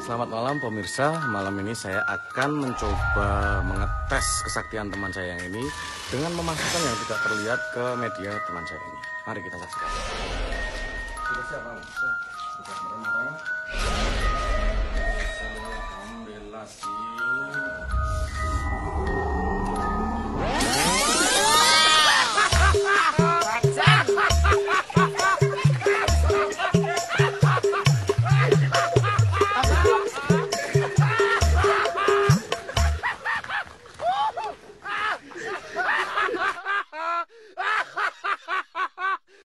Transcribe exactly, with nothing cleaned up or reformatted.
Selamat malam pemirsa, malam ini saya akan mencoba mengetes kesaktian teman saya yang ini dengan memasukkan yang tidak terlihat ke media teman saya ini. Mari kita saksikan. Sudah siap, Bang? Sudah. Alhamdulillah sih.